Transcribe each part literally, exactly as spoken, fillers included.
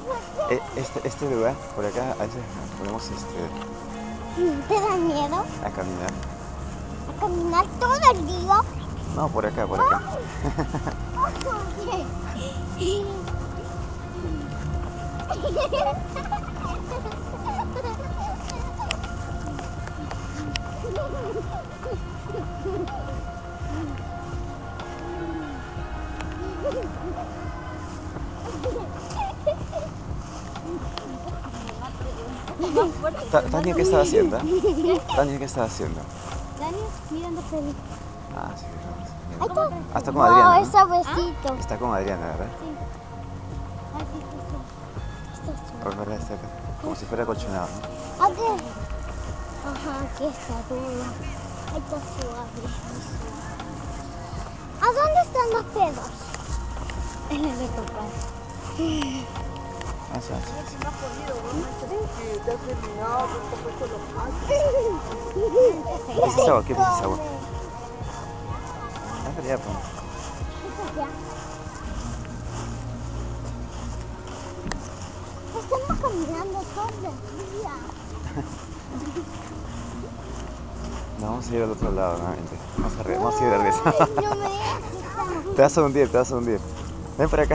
E- Este, este lugar, por acá, a veces podemos este, ¿Te da miedo a caminar. a caminar todo el día? No, por acá, por acá. Ta- Tania, ¿qué estaba haciendo? Tania, ¿qué estaba haciendo? Dani, mirando feliz. Ah, sí, vamos. Ahí está. Ah, está con No, Adriana, es ¿no? suavecito. Está con Adriana, ¿verdad? Sí. Ay, sí, sí, sí. Está suave. Por verdad, está acá. Como si fuera colchonado, ¿no? Aquí. Ajá, aquí está duro. Ahí está suave. Muy suave. ¿A dónde están los pedos? En el de papá. Ah, sí, sí. ¿Qué es esa agua? ¿Qué es esa agua? Ah, pero ya, pues. Estamos caminando todo el día. No, vamos a ir al otro lado nuevamente. Vamos a, re- vamos a ir de regreso. Ay, no me dejes. Te vas a hundir, te vas a hundir. Ven para acá.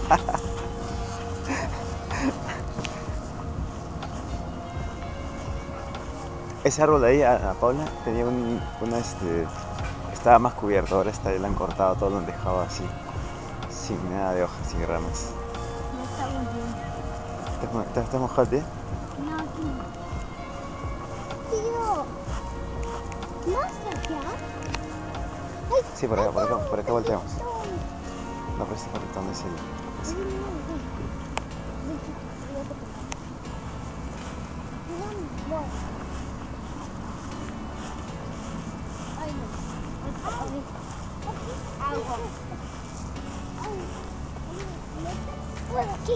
Ese árbol de ahí, a, a Paula, tenía un, una, este, estaba más cubierto, ahora está, le han cortado todo, lo han dejado así, sin nada de hojas, sin ramas. No está muy bien. ¿Te, mo- te, te mojado el pie? No, aquí no. Tío, ¿más allá? Ay, Sí, por acá, por acá, por acá volteamos. no. No, pero este por donde es el... ese. Agua. Por aquí.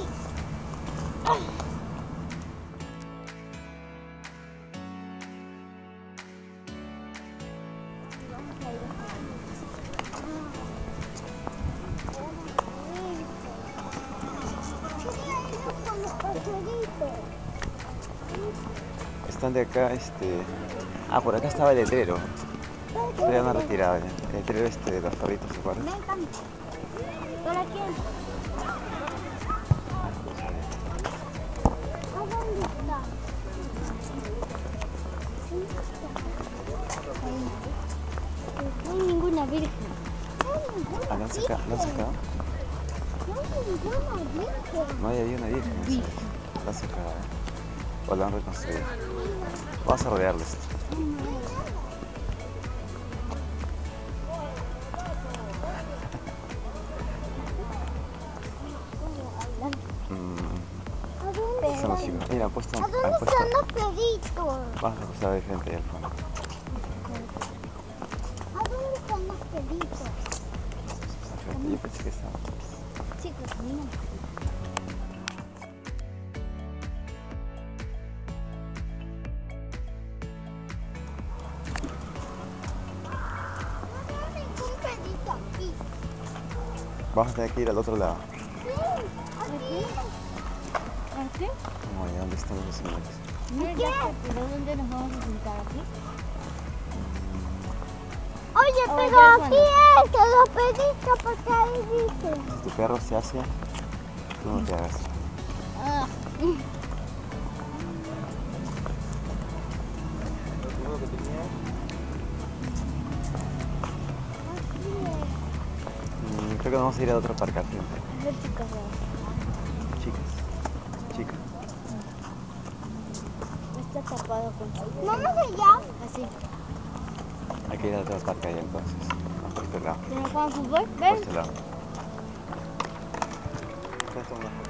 Están de acá, este... Ah, por acá estaba el letrero. Pero ya no retirado ya. El letrero este de los perritos, ¿se acuerdan? Ven, ¿por aquí? ¿A dónde está? No hay ninguna virgen. Ah, ¿lo han sacado? ¿Lo han sacado? No hay ninguna virgen. No hay ahí una virgen. ¿Sí? Lo han sacado, ¿eh? O lo han reconstruido. Vamos a rodearles. ¿A dónde Son los chicos. Mira, han puesto... ¿A Han dónde puesto... están los peditos? Vamos a acostar de frente ahí al fondo. ¿A dónde están los peditos? Yo pensé que estaba... Chicos, miren. No hay ningún pedito aquí. Vamos a tener que ir al otro lado. ¿Aquí? ¿Aquí? Como allá donde están los señores. ¿Pero dónde nos vamos a sentar? ¿Aquí? Oye, pero ya, aquí es que los peditos, porque ahí dice. Si tu perro se hace, tú no te hagas. Ah. Mm, Creo que vamos a ir a otro parque al frente. A ver, chicas, Chicas. Chicas. está tapado con su... ¿Vamos allá? Así. Hay que ir a otro parque allá entonces. Vamos por este lado. ¿Pero juegan fútbol? Por ¿Ven? este lado. Ustedes toman una foto.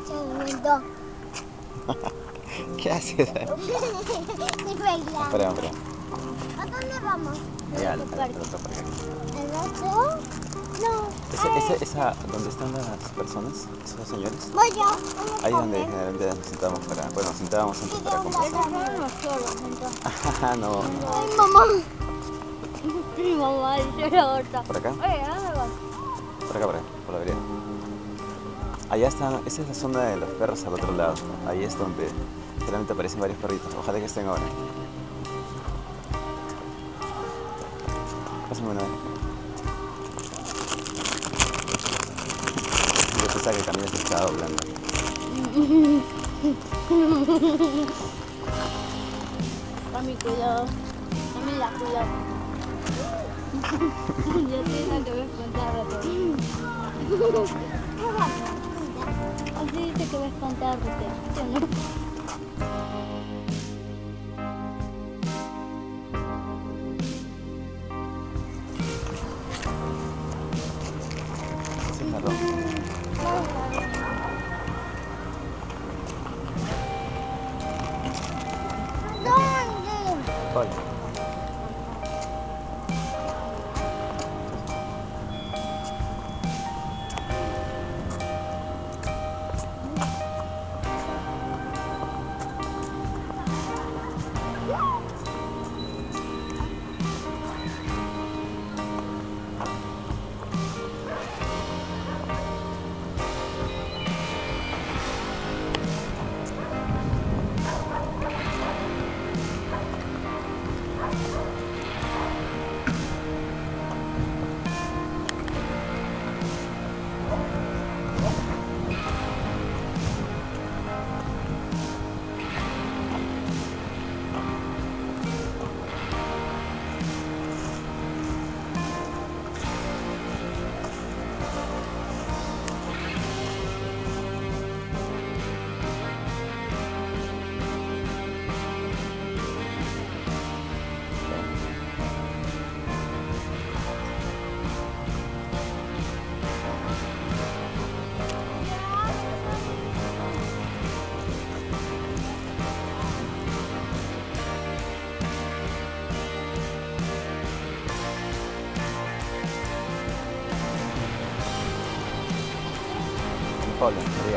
Se durmió. ¿Qué haces? Estoy bailando. Espera, espera. ¿A dónde vamos? Allá, al ¿El al- al parque? otro parque. ¿El otro? No. Ese, eh, ese, esa, ¿dónde están las personas? ¿Esos señores? Voy yo. Ahí es donde generalmente nos sentábamos para... Bueno, nos sentábamos antes para comprar. Los solos, entonces. Ah, no, no. Ay, mamá. Mi mamá dice la otra. ¿Por acá? Oye, ¿dónde vas? Por acá, por acá, por la vereda. Allá está, esa es la zona de los perros al otro lado. Ahí es donde generalmente aparecen varios perritos. Ojalá que estén ahora. Pásame una vez. Yo pensaba que el camino se estaba doblando. Mami, cuidado. Mami, la cuidado. Ya tienes que ver espantárrate. Así dice que va a espantárrate. ¿Sí o no? Ese es marrón. ¿Dónde? ¿Cuál? Paula, María.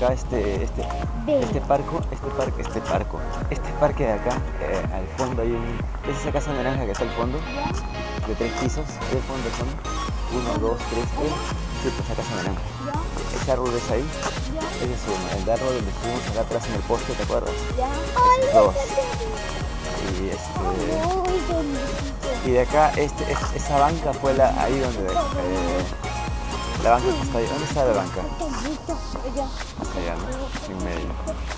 acá este, este, este parco, este parque, este parco, este parque de acá, eh, al fondo hay un, ¿es esa casa naranja que está al fondo? De tres pisos, ahí al fondo, al fondo. Uno, dos, tres, tres. Sí, pues esa casa naranja. Ese árbol ves ahí, ese es uno. El árbol donde estuvimos acá atrás en el poste, ¿te acuerdas? Esos dos. Y este. Y de acá, este, es, esa banca fue la, ahí donde. Eh, la banca que está ahí. ¿Dónde está la banca? Allá, ¿no? En medio.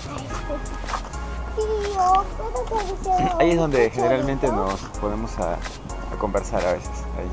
Ahí es donde generalmente nos ponemos a, a conversar a veces. Ahí.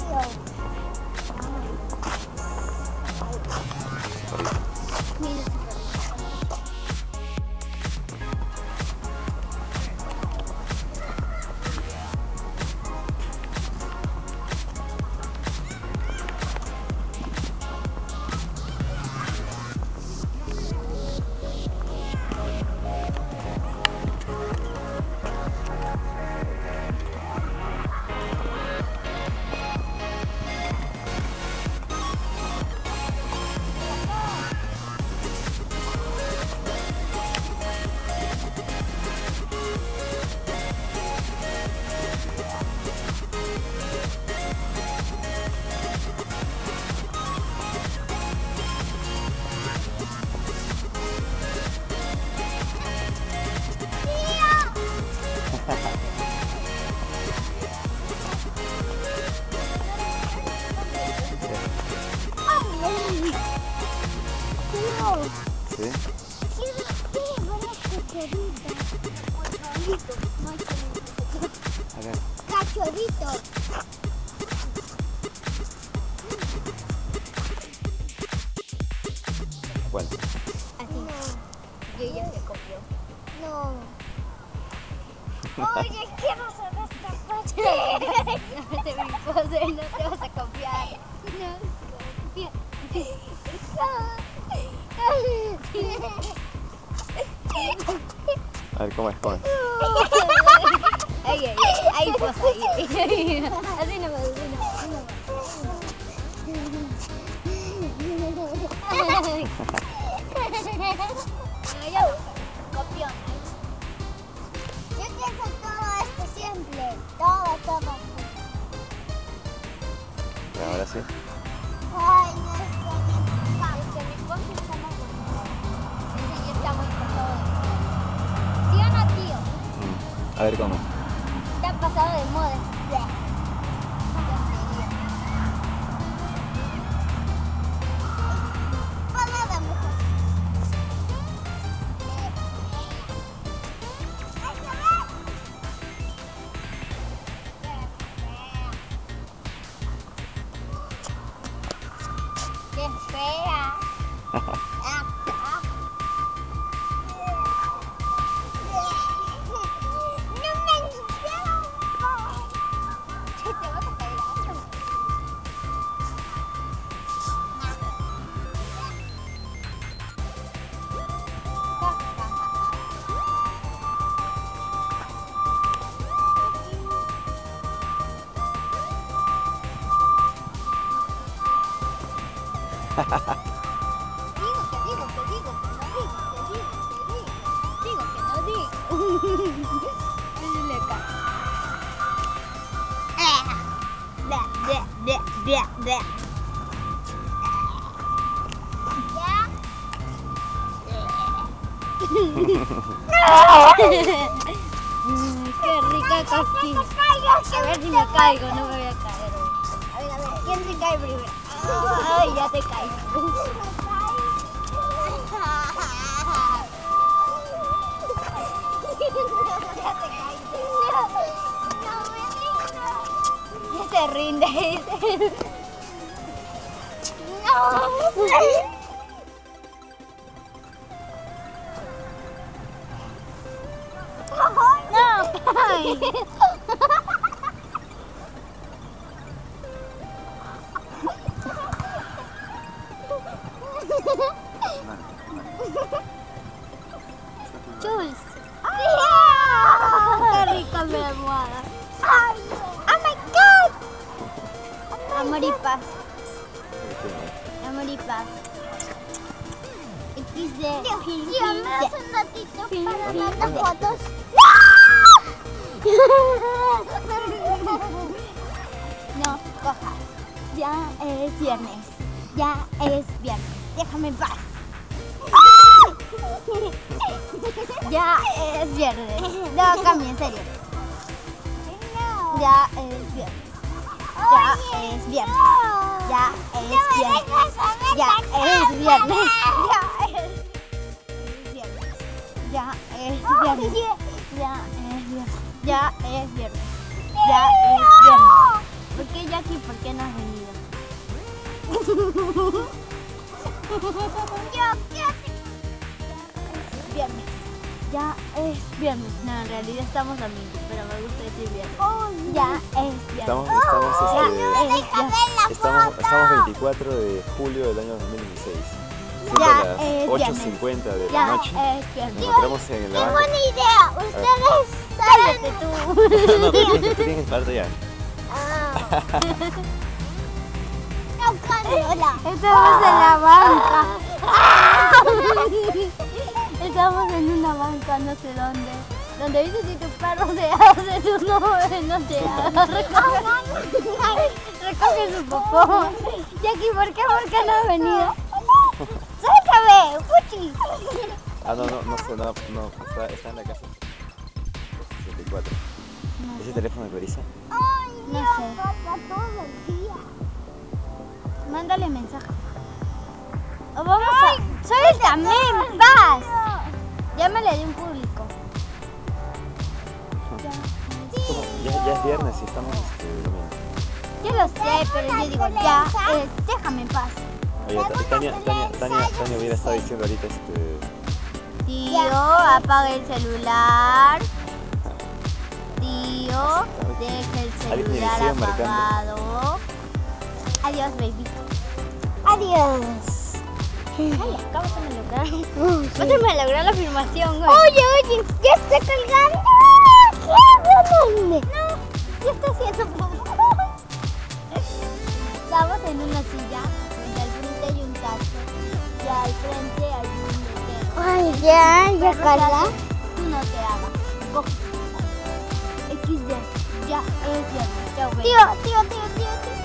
¿Sí? Cachorrito. ¿Cuál? Así. Y ella se copió. No. Oye, quiero saber esta parte. No te brincos, no te vas a copiar. No, copia. A ver, ¿cómo es? ¿Cómo es? Ay, ay, ay, ay, pues ahí. Así no me gusta. Copión. Yo quiero todo esto siempre. Todo, todo. ¿Y ahora sí? Ay, no es que es que mi esposo está más bonito. Ese ya está muy pasado. ¿Sí o no, tío? Mm. A ver, ¿cómo? Está pasado de moda. Palada mejor. ¡Qué fea! ¡No me limpiaron! Te vas a caer algo. Digo que digo, que digo, que no digo, que digo, que digo. Digo que no digo. Le cae. Bleh, bleh, bleh, bleh, bleh. Qué rica cosquilla. A ver si me caigo, no me voy a caer. A ver, a ver, ¿quién se cae primero? Ay, ya te caí. Ya te caíste. No me rindo. Ya se rinde. No. No, ay. Jules. ¡Qué rica mi almohada! ¡Oh my God! Amor y paz. Amor y paz. Y X de Dios, me das un ratito para unas fotos. No, cojas. Ya es viernes. Ya es viernes. Déjame en paz. Ya es viernes. No, cambia, en serio. Ya es viernes. Ya es viernes. Ya es viernes. Ya es viernes. Ya es viernes. Ya es viernes. Ya es viernes. Ya es viernes. ¿Por qué Jackie? ¿Por qué no has venido? Viernes. Ya es viernes. No, en realidad estamos a mí, pero me gusta decir viernes. Ya es viernes. Estamos, estamos, Ya este, es viernes. estamos, estamos veinticuatro de julio del año dos mil dieciséis. Ya Siendo las es ocho cincuenta de la Ya noche. es viernes. Nos encontramos en la Tengo banca. una idea. Ustedes saben tú. No, pero tú tienes que pararte ya. No, Cariola. Estamos en la banca. Estamos en una banca, no sé dónde. Donde dice si tu perro se hace, tú no, no te hagas. Recoge, recoge su popó. Jackie, ¿por qué? ¿Por qué no has venido? ¡Suéltame! ¡Puchi! Ah, no, no, no sé, no, no, está, está en la casa. sesenta y cuatro. ¿Ese teléfono de Clarisa? No sé. Todo el día. Mándale mensaje. O vamos a... ¡Suéltame en paz! Llámale de un público. ¿Cómo? Ya, ya es viernes y estamos este, durmiendo. Yo lo sé, pero yo digo, ya, eh, déjame en paz. Oye, Ta- Tania, Tania, Tania, Tania hubiera estado diciendo ahorita este... Tío, apaga el celular. Tío, deja el Alguien celular sigue marcando. apagado. Adiós, baby. Adiós. Ay, acá vas a me lograr. Vas a me lograr la filmación, güey. Oye, oye, ya está colgando. ¿Qué? No, ya está haciendo popó. Estamos en una silla, donde al frente hay un tacho y al frente hay un letero. Ay, ya, ya carga. Tú no te hagas. Coge. equis de. Ya es viernes. Chao, baby. Tío, tío, tío, tío, tío.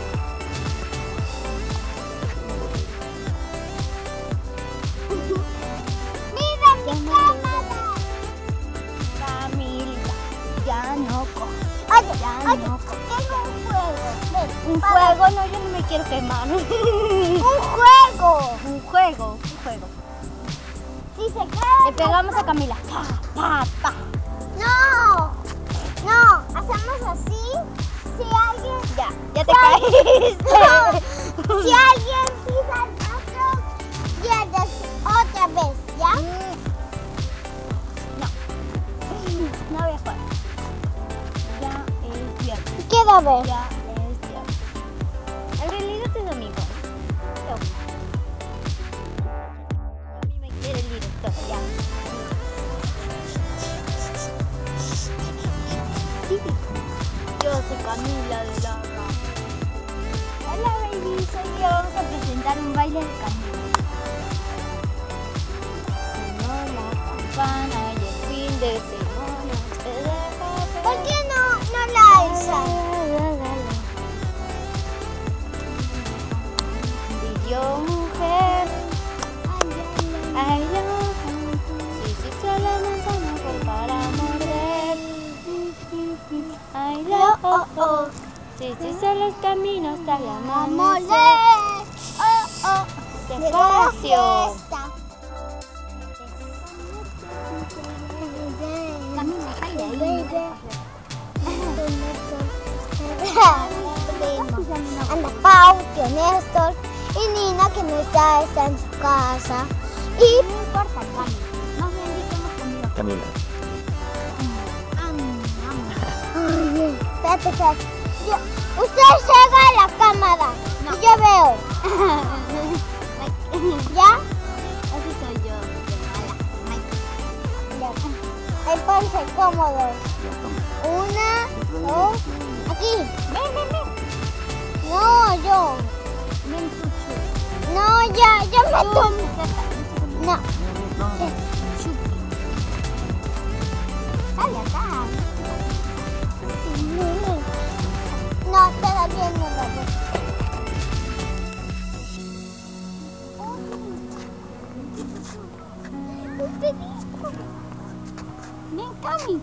¡Mira mi cámara! Camila, ya no coge. Oye, ya oye, no coge. Tengo un juego. Ven, un para. Juego, no, yo no me quiero quemar. Un juego. Un juego, un juego. Si se cae. Le pegamos a Camila. Pa, pa, pa. No, no, hacemos así. Si alguien. Ya, ya te si caíste. No. Si alguien pisa el paso, pierdes otra vez, ¿ya? No. No voy a jugar. Ya es viernes. Quiero ver. Ya es viernes. En realidad es domingo. No. A mí me quiere el director, ya. Yo soy Camila de la Rama. Hola, baby, soy yo. Vamos a presentar un baile de Camila. Sonó la campana y el fin de semana se deja. ¿Por qué no, no la alzan? Vivió mujer. Ay, no. Si se hizo la manzana fue para morder. Ay, no. Oh, oh. Si se hizo los caminos hasta la amanecer. Oh, oh. Despacio. Camina, baila ahí. Anda Pau, tío Néstor y Nina, que no está, está en su casa. Y no importa, Camila. Más bien digamos Camila. Camila. Ay, espérate, espérate. Yo, usted se haga la cámara. No. Y yo veo. ¿Ya? Así soy yo, de mala. Ya. Ahí ponse cómodo. Una, dos, aquí. Ven, ven, ven. No, yo. Ven, Chuchu. No, ya, ya me tomé. No. No, no. Sale acá. No, todavía no lo veo. Un pedisco. Ven, Cami.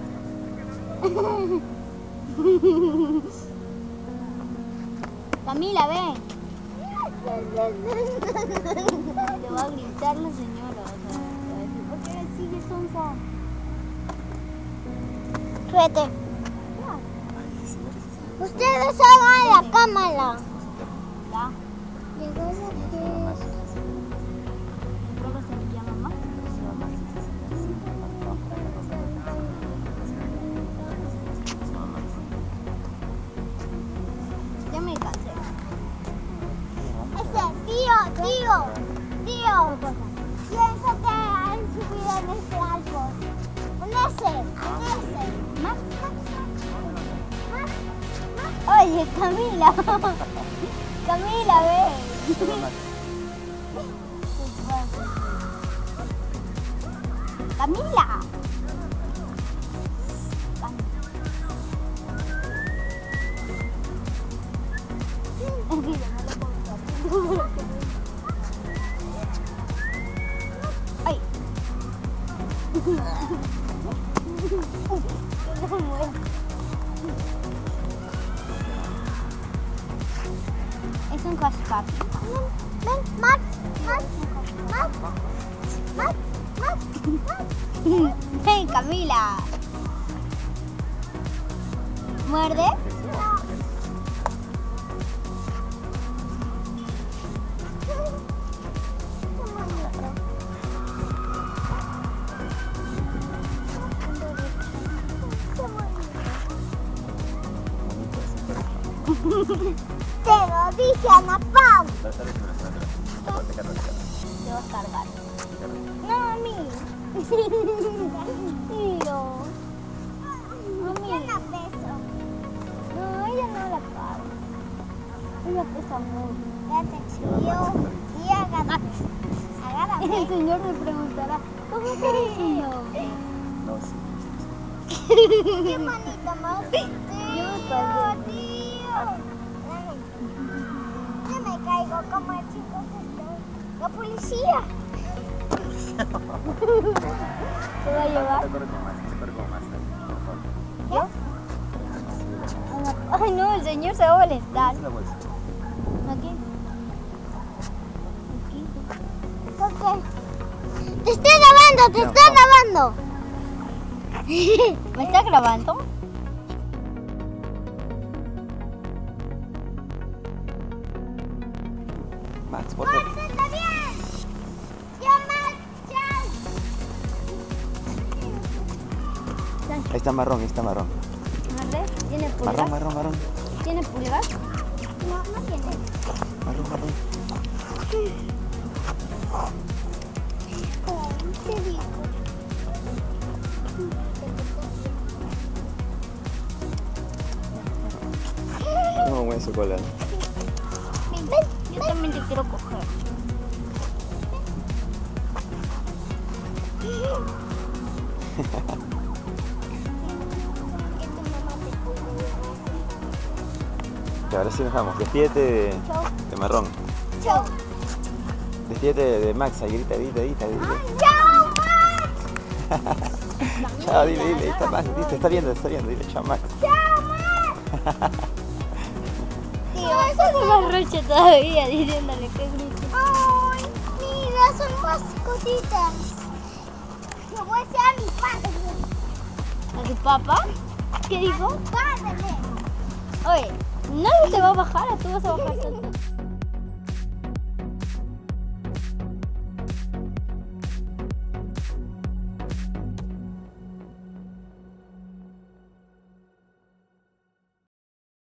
Camila, ven. Te va a gritar la señora. O sea, te va a decir, ¿por qué sigues sonsa? Suete. Ustedes hagan la cámara. Ya. Llegó la que... ¿Luego se llama más? Ya me cansé. Este, tío, tío, tío. Pienso que han subido en este árbol. Un ese, un ese. Más, más, más. Oye, Camila. Camila, ve. Camila. Ay. Es un cascabel. Ven, Max, Max, Max, Max, Max. Ven, Camila. ¿Muerde? Te lo dije, Ana Pau. Te vas a cargar. No, a mí. Tío. A mí. Yo la peso. No, ella no la carga. Ella pesa mucho. Quédate, tío. Y agarra. Agárrame. El señor le preguntará, ¿cómo se dice? No, sí. Qué manito más. Tío, tío. Yo me caigo como el chico que está. La policía. ¿Se va a llevar? ¿Qué? Ay, no, el señor se va a molestar. ¿Aquí? ¿Aquí? ¿Por qué? ¡Te estoy grabando! ¡Te estoy grabando! ¿Me estás grabando? Max, por favor. ¡Max, está bien! ¡Ya, Max! ¡Ya! Ahí está marrón, ahí está marrón. ¿Marrón? ¿Tiene pulgas? Marrón, marrón, marrón. ¿Tiene pulgas? No, no tiene. Marrón, marrón. Oh, qué rico. No, buen chocolate. Ven, ven, yo también te quiero coger. Y ahora sí nos vamos. Despídete de, Chau. de marrón. Chau. Despídete de, de Max. Ahí grita, grita, grita, grita. ¡Chao, Max! Chao, dile, dile. Está Max, dile, te está viendo, te está viendo. Dile, chao, Max. ¡Chao, Max! Tío, eso es una rocha todavía diciéndole que grite. ¡Ay, mira, son más cositas! Yo voy a decir a mi padre. ¿A tu papá? ¿Qué dijo? ¡Padre! Oye, nadie te va a bajar, tú vas a bajar solo.